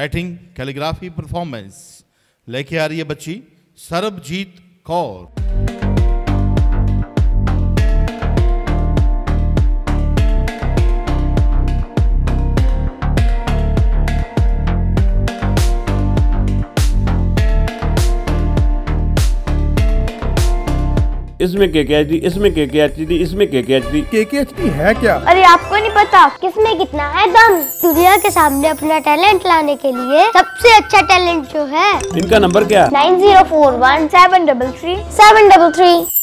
Writing calligraphy performance लेके आ रही है बच्ची सरबजीत कौर। इसमें KKHD, इसमें KKHD, इसमें KKHD। KKHD है क्या? अरे आपको नहीं पता किसमें कितना है दम। दुनिया के सामने अपना टैलेंट लाने के लिए सबसे अच्छा टैलेंट जो है। इनका नंबर क्या? 9041 733 733।